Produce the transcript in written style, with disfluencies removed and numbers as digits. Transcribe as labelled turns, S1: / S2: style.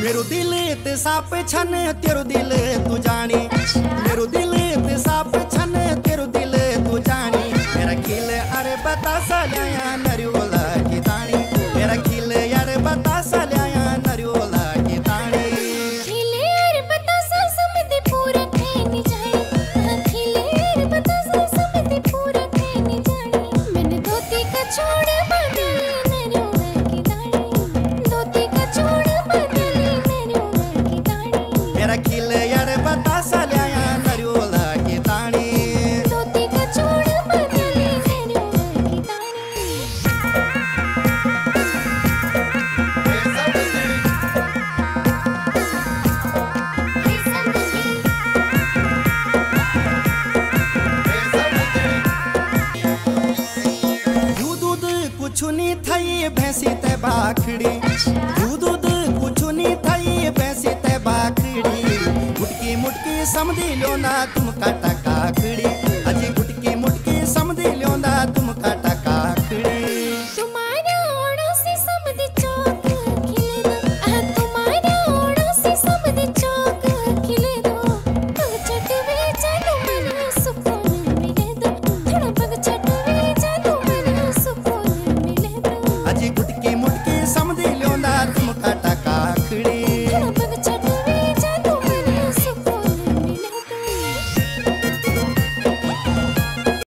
S1: मेरो दिल ते साप छन तेरो दिल तू जानी, मेरो दिल ते साप छन तेरो दिल तू जानी। मेरा खिल अरे बता सालिया नरियोला की तानी, मेरा खिल यार बता सालिया नरियोला की तानी।
S2: खिले यार बता सा समझ पूरा कहने जानी, खिले यार बता सा समझ पूरा कहने जानी। मैंने धोती का छोड़ बदली नरियोला की तानी, धोती का छोड़ बदली नरियोला की तानी।
S1: मेरा खिल यार बता सालिया नरियोला की तानी,
S2: धोती का छोड़ बदली नरियोला की तानी।
S1: दूध कुछ नहीं थई भैंसी ते बाखड़ी, दूध कुछ नहीं थई भैंसी ते बाखड़ी। मुटकी मुटकी समझी लो ना तुम काटा काखड़ी, अजी मुटकी मुटकी समझी लो ना तुम